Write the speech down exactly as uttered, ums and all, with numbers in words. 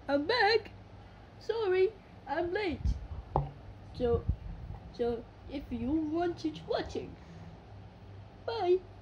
I'm back. Sorry, I'm late. So, so if you want to watching, bye.